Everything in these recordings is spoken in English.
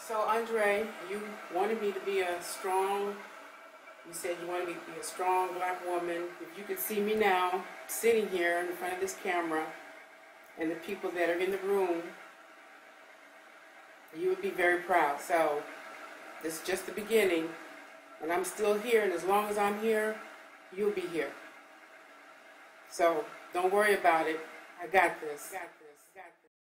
So Andre, you wanted me to be a strong, you said you wanted me to be a strong black woman. If you could see me now, sitting here in front of this camera, and the people that are in the room, you would be very proud. So this is just the beginning, and I'm still here, and as long as I'm here, you'll be here. So don't worry about it. I got this. I got this. I got this.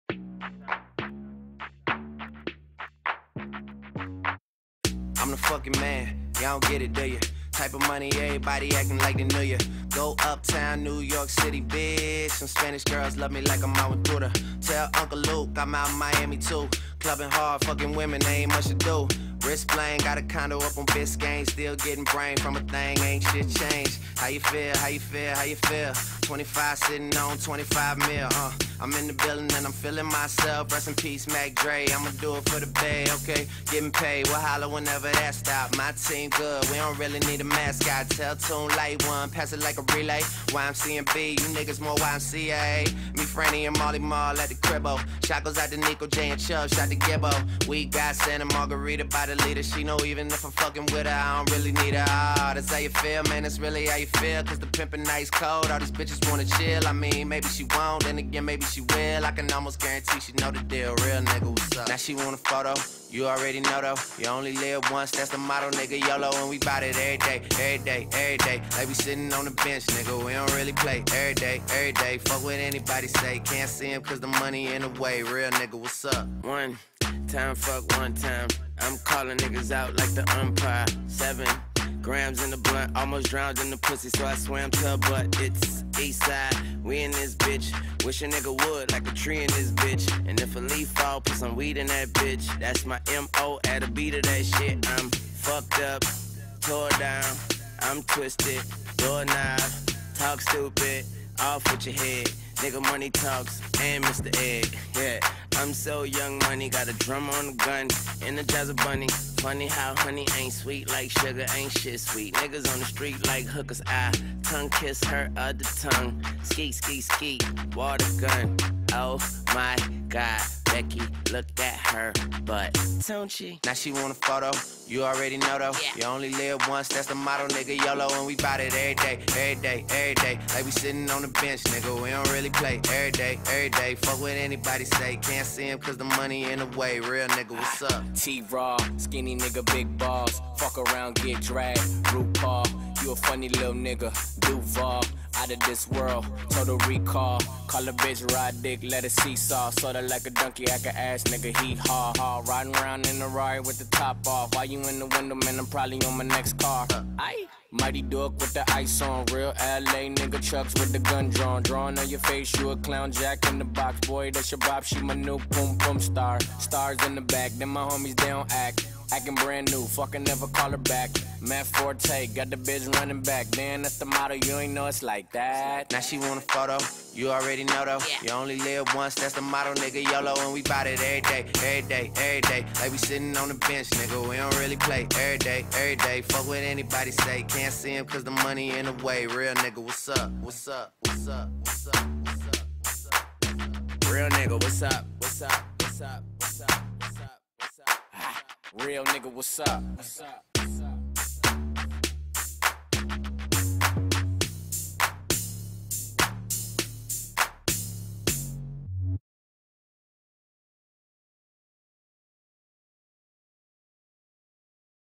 I'm the fucking man, y'all don't get it, do ya? Type of money, everybody acting like they knew ya. Go uptown, New York City, bitch. Some Spanish girls love me like I'm out with Buddha. Tell Uncle Luke I'm out in Miami too. Clubbing hard, fucking women, ain't much to do. Wrist playing, got a condo up on Biscayne. Still getting brain from a thing, ain't shit changed. How you feel, how you feel, how you feel? 25 sitting on 25 mil, I'm in the building and I'm feeling myself. Rest in peace, Mac Dre, I'ma do it for the bay, okay? Getting paid, we'll holler whenever that stop. My team good, we don't really need a mascot. Tell Tune Light One, pass it like a relay. YMCMB, you niggas more YMCA. Me, Franny, and Molly Mall at the cribbo. Shot goes out to Nico, J, and Chubb, shot to Gibbo. We got Santa Margarita by the leader. She know even if I'm fucking with her, I don't really need her. Oh, that's how you feel, man, that's really how you feel. Cause the pimpin' nice cold, all these bitches wanna chill. I mean, maybe she won't, then again, maybe she will. I can almost guarantee she know the deal. Real nigga, what's up? Now she want a photo, you already know though. You only live once, that's the motto, nigga. YOLO, and we bout it every day, every day, every day. Like we sitting on the bench, nigga, we don't really play. Every day, every day, fuck what anybody say. Can't see him cause the money in the way. Real nigga, what's up? One time, fuck one time. I'm calling niggas out like the umpire. 7 grams in the blunt, almost drowned in the pussy, so I swam to her butt. It's east side, we in this bitch. Wish a nigga would, like a tree in this bitch. And if a leaf fall, put some weed in that bitch. That's my M.O. at a beat of that shit. I'm fucked up, tore down, I'm twisted, doorknob, talk stupid, off with your head. Nigga money talks, and Mr. Egg, yeah. I'm so young money, got a drum on the gun, Energizer bunny. Funny how honey ain't sweet like sugar, ain't shit sweet. Niggas on the street like hookers, I tongue kiss her other tongue. Skeet, skeet, skeet, water gun. Oh my God, Becky, look at her butt, don't she? Now she want a photo, you already know though. Yeah. You only live once, that's the motto, nigga. YOLO, and we bout it every day, every day, every day. Like we sitting on the bench, nigga, we don't really play. Every day, every day, fuck what anybody say. Can't see him cause the money in the way. Real nigga, what's up? T-Raw, skinny nigga, big balls. Fuck around, get dragged. RuPaul, you a funny little nigga. Duval, out of this world. Total recall. Call a bitch, ride dick, let it seesaw. Sorta like a donkey, act a ass nigga, he haw haw. Riding around in the Rari with the top off. While you in the window, man, I'm probably on my next car. Aye. Mighty Duck with the ice on. Real LA nigga Chucks with the gun drawn. Drawing on your face, you a clown. Jack in the box, boy, that's your bop. She my new boom boom star. Stars in the back, then my homies, they don't act. Acting brand new, fucking never call her back. Matt Forte, got the bitch running back. Damn, that's the motto, you ain't know it's like that. Now she want a photo, you already know though. Yeah. You only live once, that's the motto, nigga. YOLO, and we bout it every day, every day, every day. Like we sitting on the bench, nigga, we don't really play. Every day, every day, fuck what anybody say. Can't see him cause the money in the way. Real nigga, what's up? What's up? What's up? What's up? What's up? What's up? Real nigga, what's up? What's up? What's up? What's up? What's up? What's up? Real nigga, what's up? What's up?